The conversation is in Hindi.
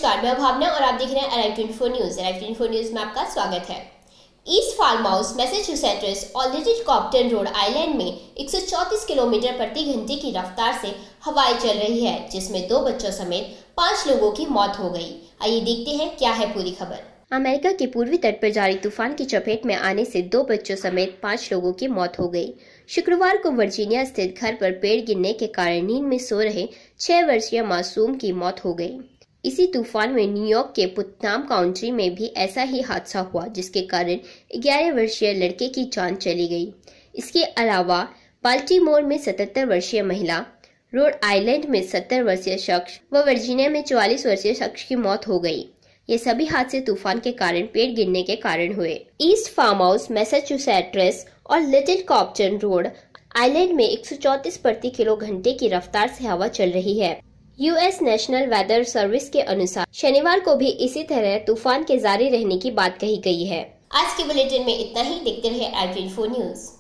नमस्कार, मैं भावना और आप देख रहे हैं अराइव 24 न्यूज। अराइव 24 न्यूज में आपका स्वागत है। ईस्ट फार्महाउस मैसाचुसेट्स और लिटिल कॉप्टन रोड आइलैंड में 134 किलोमीटर प्रति घंटे की रफ्तार से हवाएं चल रही है, जिसमें 2 बच्चों समेत 5 लोगों की मौत हो गई। आइए देखते हैं क्या है पूरी खबर। अमेरिका के पूर्वी तट पर जारी तूफान की चपेट में आने से 2 बच्चों समेत 5 लोगों की मौत हो गई। शुक्रवार को वर्जीनिया स्थित घर पर पेड़ गिरने के कारण नींद में सो रहे 6 वर्षीय मासूम की मौत हो गई। इसी तूफान में न्यूयॉर्क के पुटनाम काउंटी में भी ऐसा ही हादसा हुआ, जिसके कारण 11 वर्षीय लड़के की जान चली गई। इसके अलावा बाल्टीमोर में 77 वर्षीय महिला, रोड आइलैंड में 70 वर्षीय शख्स व वर्जीनिया में 44 वर्षीय शख्स की मौत हो गई। ये सभी हादसे तूफान के कारण पेड़ गिरने के कारण हुए। ईस्ट फार्महाउस मैसाचुसेट्स और लिटिल कॉप्टन रोड आइलैंड में 134 प्रति किलो घंटे की रफ्तार से हवा चल रही है। यूएस नेशनल वेदर सर्विस के अनुसार शनिवार को भी इसी तरह तूफान के जारी रहने की बात कही गई है। आज के बुलेटिन में इतना ही। देखते रहे अराइव 24 न्यूज।